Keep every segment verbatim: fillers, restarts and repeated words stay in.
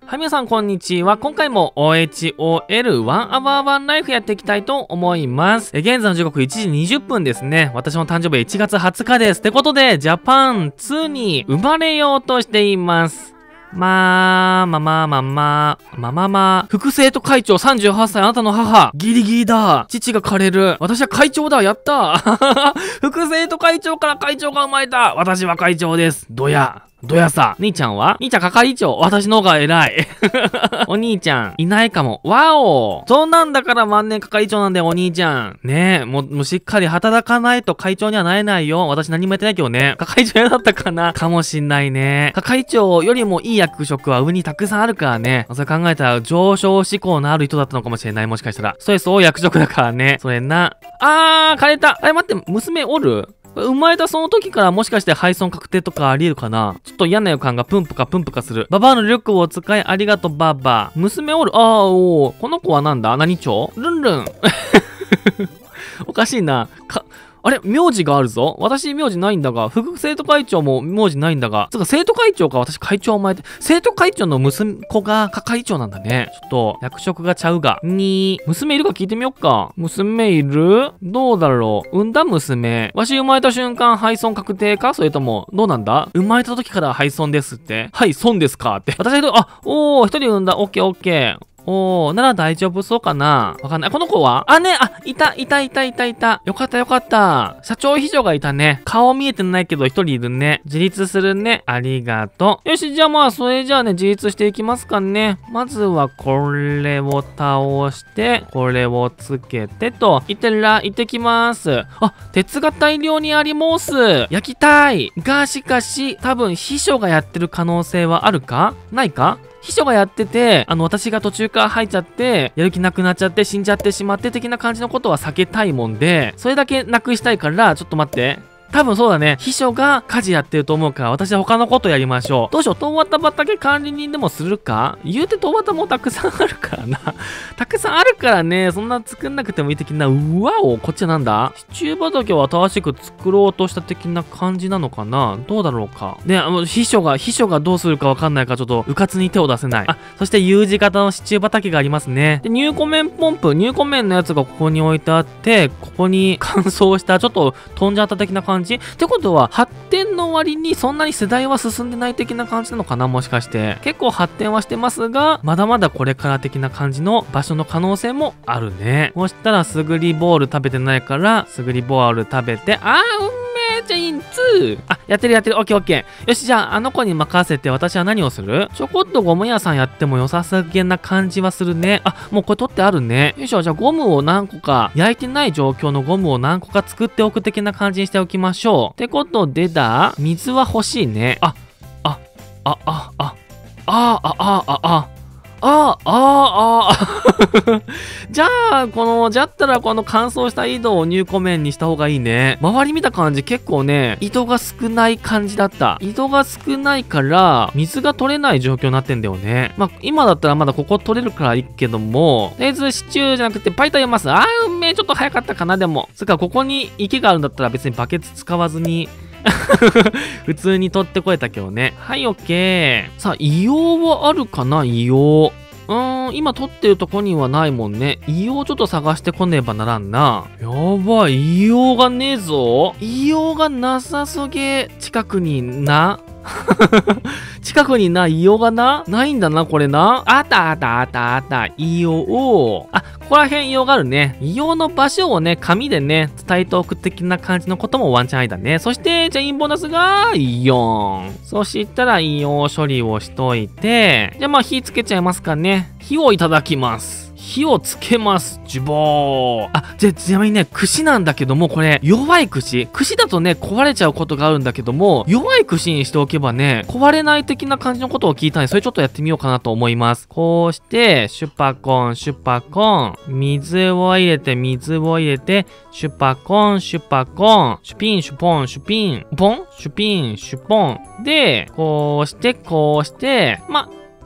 はい、皆さんこんにちは。今回も オーエイチオーエルワンアワーワンライフやっていきたいと思います。え現在の時刻いちじにじゅっぷんですね。私の誕生日はいちがつはつかです。ってことで、ジャパンツーに生まれようとしています。まあ、まあまあまあまあ、まあまあまあ、副生徒会長さんじゅうはっさいあなたの母。ギリギリだ。父が枯れる。私は会長だ。やった副生徒会長から会長が生まれた。私は会長です。どや。どやさ。兄ちゃんは兄ちゃん係長。私の方が偉い。お兄ちゃん、いないかも。わお。そんなんだから万年係長なんだよ、お兄ちゃん。ねえ、もう、もうしっかり働かないと会長にはなれないよ。私何もやってないけどね。係長嫌だったかなかもしんないね。係長よりもいい役職は上にたくさんあるからね。それ考えたら上昇志向のある人だったのかもしれない。もしかしたら。ストレス多い役職だからね。それな。あー、枯れた。あれ待って、娘おる？生まれたその時からもしかして配送確定とかありえるかな？ちょっと嫌な予感がプンプカプンプカする。ババアの力を使いありがとうババア。娘おる。あーおー。この子はなんだ？何町？ルンルン。おかしいな。か、あれ名字があるぞ。私名字ないんだが、副生徒会長も名字ないんだが、つか生徒会長か私会長を前で、生徒会長の娘子が係長なんだね。ちょっと役職がちゃうが。に、娘いるか聞いてみよっか。娘いる？どうだろう。産んだ娘。わし生まれた瞬間配送確定か？それとも、どうなんだ？生まれた時から配送ですって。はい、損ですかって。私は、あ、おー、一人産んだ。オッケーオッケー。おー、なら大丈夫そうかな？わかんない。この子はあ、ね、あ、いた、いた、いた、いた、いた。よかった、よかった。社長秘書がいたね。顔見えてないけど一人いるね。自立するね。ありがとう。よし、じゃあまあ、それじゃあね、自立していきますかね。まずは、これを倒して、これをつけてと。いってら、行ってきます。あ、鉄が大量にあります。焼きたい。が、しかし、多分、秘書がやってる可能性はあるか？ないか？秘書がやってて、あの、私が途中から入っちゃって、やる気なくなっちゃって、死んじゃってしまって的な感じのことは避けたいもんで、それだけなくしたいから、ちょっと待って。多分そうだね。秘書が家事やってると思うから、私は他のことやりましょう。どうしよう。東綿畑管理人でもするか？言うて東綿もたくさんあるからな。たくさんあるからね。そんな作んなくてもいい的な。うわお、こっちなんだ？シチュー畑を新しく作ろうとした的な感じなのかな？どうだろうか。ね、あの、秘書が、秘書がどうするかわかんないから、ちょっと、うかつに手を出せない。あ、そして U 字型のシチュー畑がありますね。で、入庫面ポンプ、入庫面のやつがここに置いてあって、ここに乾燥した、ちょっと飛んじゃった的な感じ。ってことは、発展の割にそんなに世代は進んでない的な感じなのかな？もしかして。結構発展はしてますが、まだまだこれから的な感じの場所の可能性もあるね。そしたら、すぐりボール食べてないから、すぐりボール食べて、あー、うんめー、じゃあいいんつー。あ、やってるやってる。オッケーオッケー。よし、じゃあ、あの子に任せて私は何をする？ちょこっとゴム屋さんやっても良さすげな感じはするね。あ、もうこれ取ってあるね。よいしょ、じゃあゴムを何個か、焼いてない状況のゴムを何個か作っておく的な感じにしておきましょう。ってことでだ、水は欲しいね。あ、あ、あ、あ、あ、あ、あ、あ、あ、あ、あ、ああ、ああ、じゃあ、この、じゃったらこの乾燥した井戸を入庫面にした方がいいね。周り見た感じ結構ね、井戸が少ない感じだった。井戸が少ないから、水が取れない状況になってんだよね。まあ、今だったらまだここ取れるからいいけども、とりあえずシチューじゃなくてパイタン読ます。あー、運命ちょっと早かったかな、でも。つうか、ここに池があるんだったら別にバケツ使わずに、普通に取ってこれたけどね。はい、オッケー。さあ、硫黄はあるかな？硫黄。うーん、今取ってるとこにはないもんね。硫黄ちょっと探してこねばならんな。やばい、硫黄がねえぞ。硫黄がなさすげ。近くにな。近くにな、硫黄がなないんだな、これな。あったあったあったあった。硫黄。あ、ここら辺硫黄があるね。硫黄の場所をね、紙でね、伝えておく的な感じのこともワンチャンありだね。そして、じゃあインボーナスがよん。そしたら硫黄処理をしといて、じゃあまあ火つけちゃいますかね。火をいただきます。火をつけます。ジュボー。あ、じゃ、ちなみにね、串なんだけども、これ、弱い串。串だとね、壊れちゃうことがあるんだけども、弱い串にしておけばね、壊れない的な感じのことを聞いたんで、それちょっとやってみようかなと思います。こうして、シュパコン、シュパコン、水を入れて、水を入れて、シュパコン、シュパコン、シュピン、シュポン、シュピン、ポン、シュピン、シュポン。で、こうして、こうして、ま、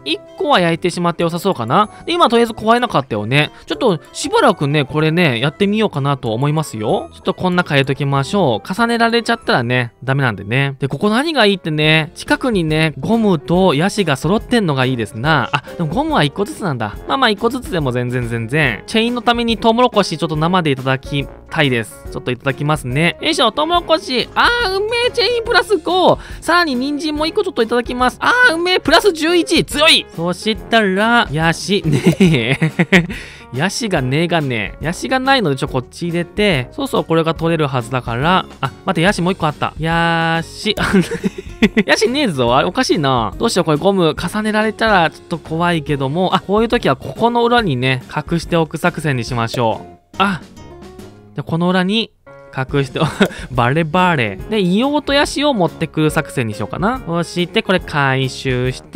いっこは焼いてしまって良さそうかな。で、今とりあえず壊れなかったよね。ちょっとしばらくね、これね、やってみようかなと思いますよ。ちょっとこんな変えときましょう。重ねられちゃったらね、ダメなんでね。で、ここ何がいいってね、近くにね、ゴムとヤシが揃ってんのがいいですな。あ、でもゴムはいっこずつなんだ。まあまあいっこずつでも全然全然。チェインのためにトウモロコシちょっと生でいただきたいです。ちょっといただきますね。よいしょ、トウモロコシ。あー、うめえ、チェインプラスご。さらに人参もいっこちょっといただきます。あー、うめえ、プラスじゅういち。強い。そしたら、ヤシ、ねえ。ヤシがねえがねえ。ヤシがないので、ちょ、こっち入れて、そうそう、これが取れるはずだから、あ、待って、ヤシもういっこあった。ヤシ、ヤシねえぞ。あれ、おかしいな。どうしよう、これゴム重ねられたらちょっと怖いけども、あ、こういう時はここの裏にね、隠しておく作戦にしましょう。あ、で、この裏に、隠して、バレバレ。で、硫黄とヤシを持ってくる作戦にしようかな。そして、これ回収して、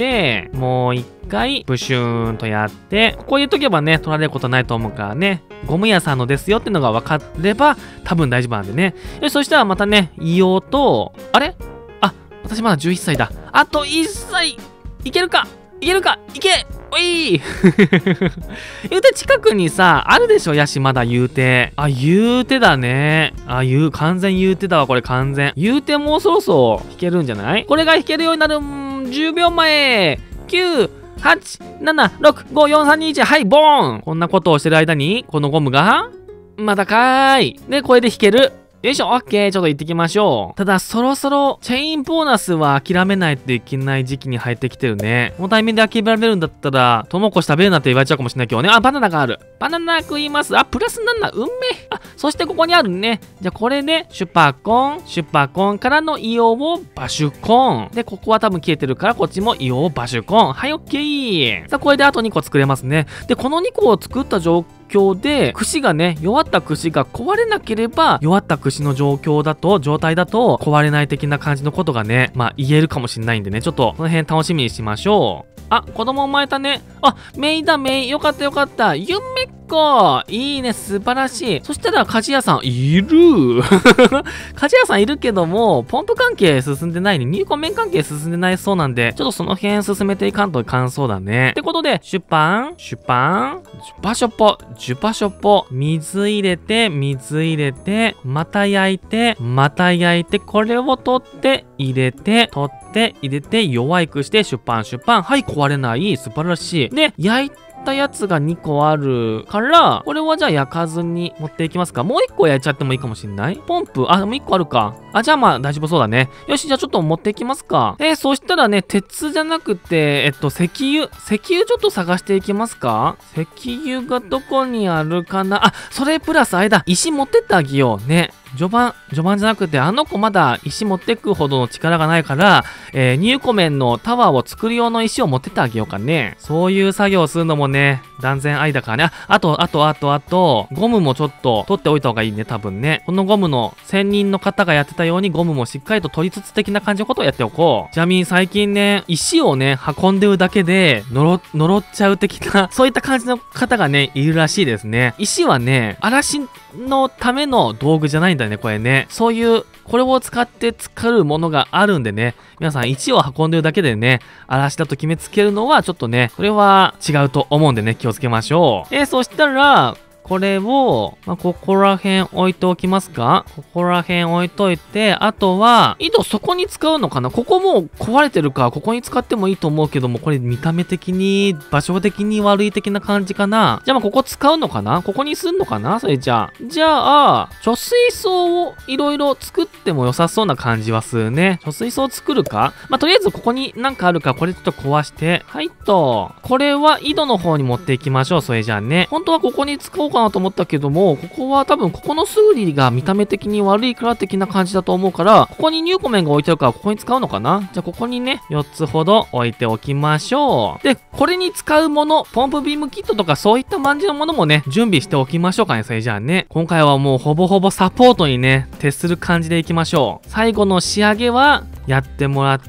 もう一回、ブシューンとやって、ここ入れとけばね、取られることないと思うからね。ゴム屋さんのですよってのが分かれば、多分大丈夫なんでね。よし、そしたらまたね、硫黄と、あれあ、私まだじゅういっさいだ。あといっさいいけるかいけるかいけおい言うて近くにさ、あるでしょヤシまだ言うて。あ、言うてだね。あ、言う、完全言うてだわ、これ完全。言うてもうそろそろ弾けるんじゃない？これが弾けるようになる、んじゅうびょうまえ。きゅう、はち、なな、ろく、ご、よん、さん、に、いち、はい、ボーン！こんなことをしてる間に、このゴムが、まだかーい。で、これで弾ける。よいしょ、オッケー、ちょっと行ってきましょう。ただ、そろそろ、チェインボーナスは諦めないといけない時期に入ってきてるね。このタイミングで諦められるんだったら、トウモロコシ食べるなって言われちゃうかもしれないけどね。あ、バナナがある。バナナ食います。あ、プラスなな、うんめ。あ、そしてここにあるね。じゃあ、これで、シュパコン、シュパコンからの硫黄をバシュコン。で、ここは多分消えてるから、こっちも硫黄をバシュコン。はい、オッケー。さあ、これであとにこ作れますね。で、このにこを作った状況、で串がね、弱った串が壊れなければ、弱った串の状況だと状態だと壊れない的な感じのことがね、まあ言えるかもしれないんでね、ちょっとその辺楽しみにしましょう。あ、子供生まれたね。あ、メイだメイ。よかったよかった。夢っこ。いいね、素晴らしい。そしたら鍛冶屋さんいる鍛冶屋さんいるけども、ポンプ関係進んでないね。入庫面関係進んでないそうなんで、ちょっとその辺進めていかんといかんそうだね。ってことで、出版出版ジュパショポジュパショポ水入れて、水入れて、また焼いて、また焼いて、これを取って入れて、取って入れて、弱くして出版出版。はい、壊れない。素晴らしい。で、焼いたやつがにこあるから、これはじゃあ焼かずに持っていきますか。もういっこ焼いちゃってもいいかもしんない。ポンプ、あ、でもいっこあるか。あ、じゃあまあ大丈夫そうだね。よし、じゃあちょっと持っていきますか。えー、そしたらね、鉄じゃなくて、えっと、石油。石油ちょっと探していきますか。石油がどこにあるかな。あ、それプラスあれだ。石持ってってあげようね。序盤、序盤じゃなくて、あの子まだ石持ってくほどの力がないから、えー、入庫面のタワーを作る用の石を持ってってあげようかね。そういう作業をするのもね、断然愛だからね。あ、あと、あと、あと、あと、ゴムもちょっと取っておいた方がいいね、多分ね。このゴムの専任の方がやってたようにゴムもしっかりと取りつつ的な感じのことをやっておこう。ちなみに最近ね、石をね、運んでるだけで、のろ、呪っちゃう的な、そういった感じの方がね、いるらしいですね。石はね、嵐のための道具じゃないんだね、これね。そういう、これを使って作るものがあるんでね。皆さん、石を運んでるだけでね、嵐だと決めつけるのは、ちょっとね、それは違うと思うんでね、気をつけましょう。えー、そしたら、これを、まあ、ここら辺置いておきますか。ここら辺置いといて、あとは、井戸そこに使うのかな。ここもう壊れてるから、ここに使ってもいいと思うけども、これ見た目的に、場所的に悪い的な感じかな。じゃあまあここ使うのかな。ここにすんのかなそれじゃあ。じゃあ、貯水槽をいろいろ作っても良さそうな感じはするね。貯水槽作るか。まあとりあえずここになんかあるから、これちょっと壊して。はいと。これは井戸の方に持っていきましょう。それじゃあね。本当はここに使おうかなと思ったけども、ここは多分ここの数理が見た目的に悪いから的な感じだと思うから、ここに入庫面が置いてあるからここに使うのかな。じゃあここにね、よっつほど置いておきましょう。で、これに使うもの、ポンプビームキットとかそういった感じのものもね、準備しておきましょうかね。それじゃあね、今回はもうほぼほぼサポートにね、徹する感じでいきましょう。最後の仕上げは、やってもらって、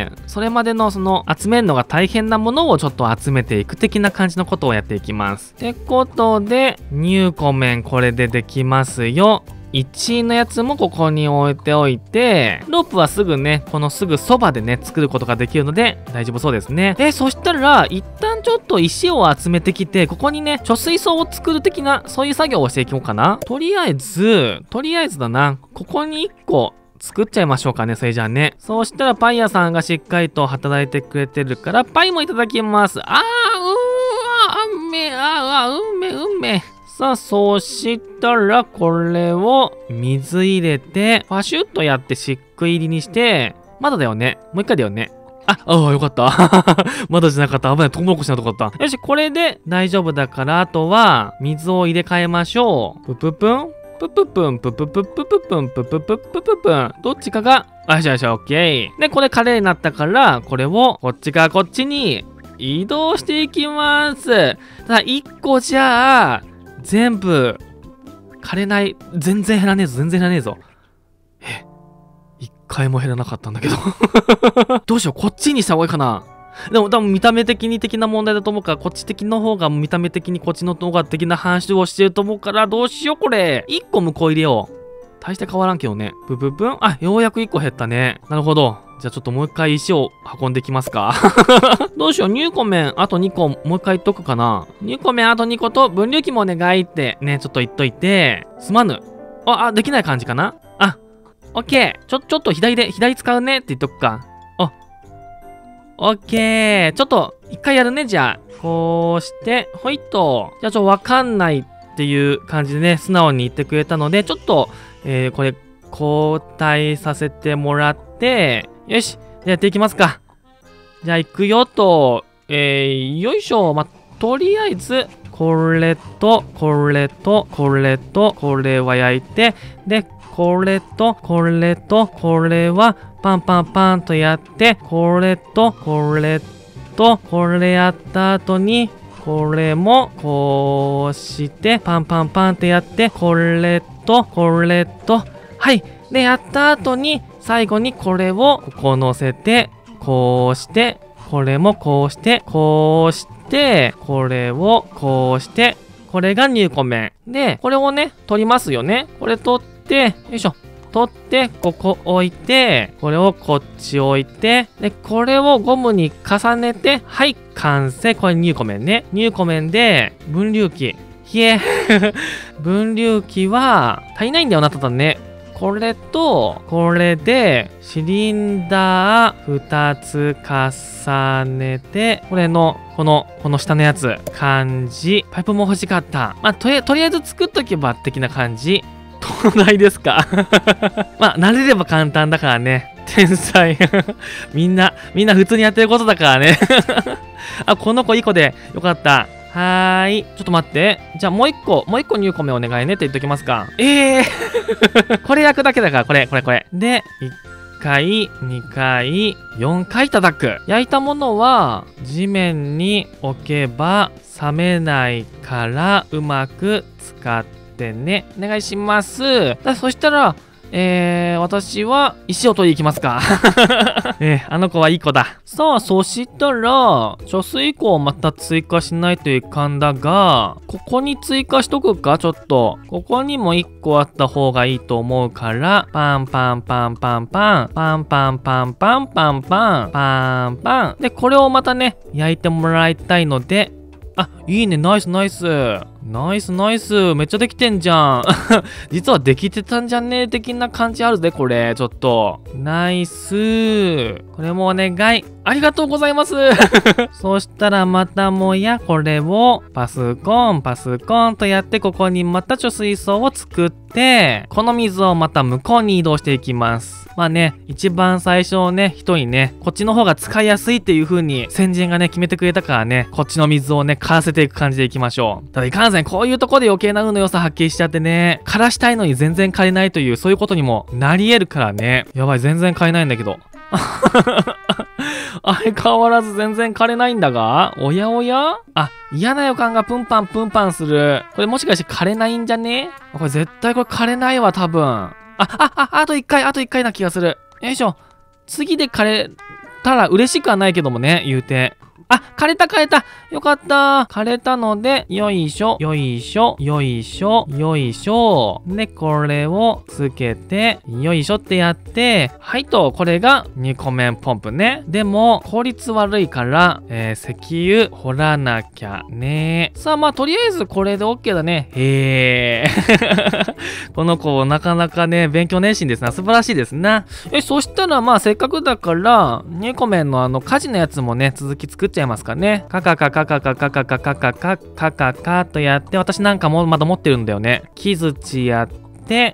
それまでのその集めるのが大変なものをちょっと集めていく的な感じのことをやっていきます。ってことで、入庫面これでできますよ。 いちのやつもここに置いておいて、ロープはすぐね、このすぐそばでね、作ることができるので大丈夫そうですね。で、そしたら、一旦ちょっと石を集めてきて、ここにね、貯水槽を作る的な、そういう作業をしていこうかな。とりあえず、とりあえずだな、ここにいっこ、作っちゃいましょうかね、それじゃあね。そうしたらパン屋さんがしっかりと働いてくれてるから、パイもいただきます。あー、うーわ、うめ、あー、あー、うめ、うめ。さあ、そうしたら、これを水入れて、パシュッとやって漆喰入りにして、まだだよね。もう一回だよね。あ、ああ、よかった。まだじゃなかった。危ない。トウモロコシなとこだった。よし、これで大丈夫だから、あとは、水を入れ替えましょう。ぷぷぷんぷぷぷんぷぷぷぷぷぷんぷぷぷぷぷぷん。どっちかが、あ、よしよし、オッケー。で、これカレーになったから、これを、こっちからこっちに移動していきます。ただ、いっこじゃあ、全部、枯れない。全然減らねえぞ、全然減らねえぞ。え、一回も減らなかったんだけど。どうしよう、こっちにした方がいいかな。でも多分見た目的に的な問題だと思うから、こっち的の方が見た目的にこっちの方が的な反射をしてると思うから、どうしようこれ。いっこ向こう入れよう。大して変わらんけどね。ブブブン。あ、ようやくいっこ減ったね。なるほど。じゃあちょっともう一回石を運んできますか。どうしよう。入庫面あとにこもう一回言っとくかな。入庫面あとにこと分流器もお願いってね、ちょっと言っといて。すまぬ。あ、あ、できない感じかな。あ、オッケー。ちょ、ちょっと左で、左使うねって言っとくか。あ、オッケー。ちょっと、一回やるね、じゃあ。こうして、ほいっと。じゃあちょっとわかんないっていう感じでね、素直に言ってくれたので、ちょっと、えー、これ、交代させてもらって、よし。じゃあやっていきますか。じゃあ行くよと、えー、よいしょ。ま、とりあえず、これと、これと、これと、これは焼いて、で、これと、これと、これは、パンパンパンとやって、これと、これと、これやった後に、これも、こうして、パンパンパンってやって、これと、これと、はい。で、やった後に、最後にこれを、ここ乗せて、こうして、これもこうして、こうして、これをこうして、これが入庫面。で、これをね、取りますよね。これ取って、よいしょ。取って、ここ置いて、これをこっち置いて、で、これをゴムに重ねて、はい、完成。これ入庫面ね。入庫面で、分流器。ひえ。分流器は、足りないんだよな、ただね。これと、これで、シリンダーふたつ重ねて、これの、この、この下のやつ、感じ。パイプも欲しかった。まあ、とり、とりあえず作っとけば、的な感じ。東大ですか。まあ、慣れれば簡単だからね。天才。みんな、みんな普通にやってることだからね。あ、この子いい子でよかった。はーい。ちょっと待って。じゃあもう一個、もう一個入庫面お願いねって言っときますか。ええー。これ焼くだけだから、これ、これ、これ。で、いっかい、にかい、よんかい叩く。焼いたものは、地面に置けば冷めないから、うまく使ってね。お願いします。だそしたら、えー、私は石を取りに行きますか。えー、あの子はいい子だ。さあ、そしたら、貯水庫をまた追加しないといかんだが、ここに追加しとくか、ちょっと。ここにもいっこあった方がいいと思うから、パンパンパンパンパン、パンパンパンパンパンパン、パンパン。で、これをまたね、焼いてもらいたいので、あ、いいね、ナイスナイス。ナイスナイス。めっちゃできてんじゃん。実はできてたんじゃねえ的な感じあるぜ、これ。ちょっと。ナイス。これもお願い。ありがとうございます。そしたらまたもやこれをパスコン、パスコンとやってここにまた貯水槽を作って、この水をまた向こうに移動していきます。まあね、一番最初ね、人にね、こっちの方が使いやすいっていう風に先人がね、決めてくれたからね、こっちの水をね、買わせていく感じでいきましょう。ただいかんせん、こういうとこで余計な運の良さ発揮しちゃってね、枯らしたいのに全然枯れないという、そういうことにもなり得るからね。やばい、全然枯れないんだけど。相変わらず全然枯れないんだが、おやおやあ、嫌な予感がプンパンプンパンする。これもしかして枯れないんじゃね？これ絶対これ枯れないわ、多分。あ、あ、あ、あと一回、あと一回な気がする。よいしょ。次で枯れたら嬉しくはないけどもね、言うて。 あ、枯れた枯れた。よかった。枯れたので、よいしょ、よいしょ、よいしょ、よいしょ。で、これをつけて、よいしょってやって、はいと、これがにこめんポンプね。でも、効率悪いから、えー、石油掘らなきゃね。さあ、まあ、とりあえずこれで OK だね。へー。この子、なかなかね、勉強熱心ですな。素晴らしいですな。え、そしたら、まあ、せっかくだから、にこめんのあの、火事のやつもね、続き作っちゃいますかね。カカカカカカカカカカカカカカカとやって、私なんかもまだ持ってるんだよね。木槌やって、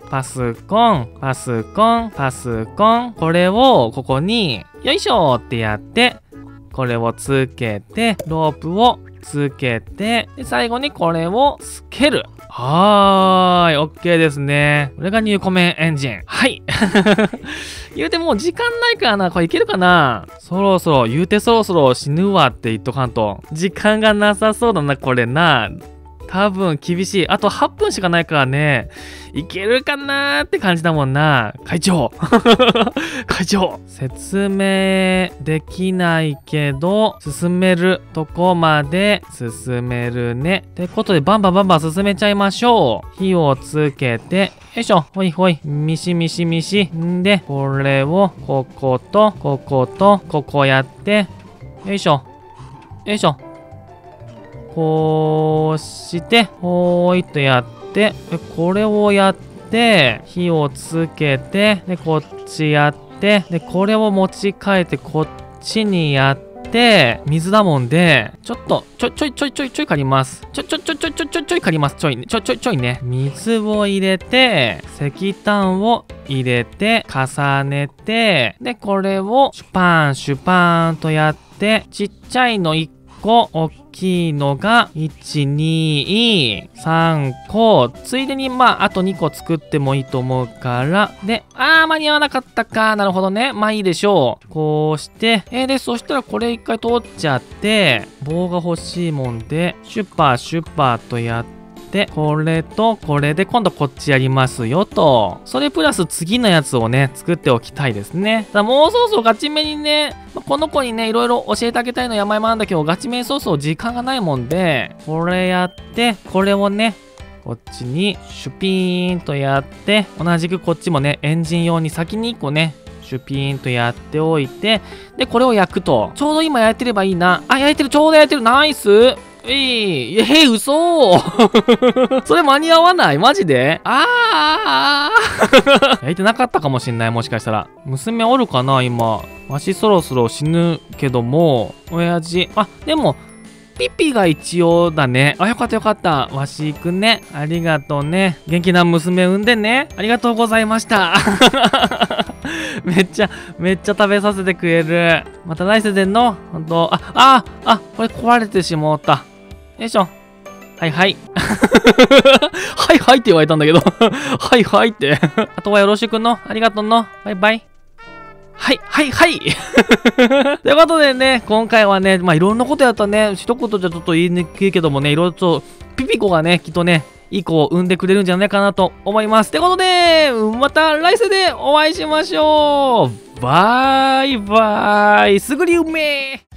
パソコン、パソコン、パソコン。これをここに、よいしょってやって、これをつけて、ロープをつけて、で最後にこれをつける。はーい、OK ですね。これがニューコメンエンジン。はい。言うてもう時間ないからな。これいけるかな？そろそろ、言うてそろそろ死ぬわって言っとかんと。時間がなさそうだな、これな。多分厳しい。あとはっぷんしかないからね。いけるかなーって感じだもんな。会長会長説明できないけど、進めるとこまで進めるね。ってことで、バンバンバンバン進めちゃいましょう。火をつけて、よいしょ。ほいほい。ミシミシミシ。んで、これを、ここと、ここと、ここやって、よいしょ。よいしょ。こうして、ほーいとやって、これをやって、火をつけて、で、こっちやって、で、これを持ち替えて、こっちにやって、水だもんで、ちょっと、ちょ、ちょいちょいちょいちょい借ります。ちょ、ちょ、ちょ、ちょ、ちょ、ちょ、ちょい借ります。ちょいね。ちょ、ちょ、ちょいね。水を入れて、石炭を入れて、重ねて、で、これを、シュパン、シュパーンとやって、ちっちゃいのいっこ、大きいのが、いち、に、さんこ。ついでに、まあ、あとにこ作ってもいいと思うから。で、あー、間に合わなかったか。なるほどね。まあいいでしょう。こうして、えー、で、そしたらこれ一回通っちゃって、棒が欲しいもんで、シュパー、シュパーとやって、で、これとこれで今度こっちやりますよと。それプラス次のやつをね、作っておきたいですね。だもうそろそろガチめにね、この子にね、いろいろ教えてあげたいの山々なんだけど、ガチめそうそう時間がないもんで、これやって、これをね、こっちにシュピーンとやって、同じくこっちもね、エンジン用に先にいっこね、シュピーンとやっておいて、で、これを焼くと。ちょうど今焼いてればいいな。あ、焼いてる、ちょうど焼いてる、ナイス。えい、えー、嘘それ間に合わないマジであー焼いてなかったかもしんない、もしかしたら。娘おるかな今。わしそろそろ死ぬけども、親父。あ、でも、ピピが一応だね。あ、よかったよかった。わし行くね。ありがとうね。元気な娘産んでね。ありがとうございました。めっちゃ、めっちゃ食べさせてくれる。また来世でんのほんと、あ、あ、あ、これ壊れてしもうた。よいしょ。はいはい。はいはいって言われたんだけど。はいはいって。あとはよろしくの。ありがとうの。バイバイ。はい、はい、はい。ということでね、今回はね、まあいろんなことやったね。一言じゃちょっと言いにくいけどもね、いろいろと、ピピコがね、きっとね、いい子を産んでくれるんじゃないかなと思います。ってことで、また来世でお会いしましょう。バイバイ。すぐにうめー。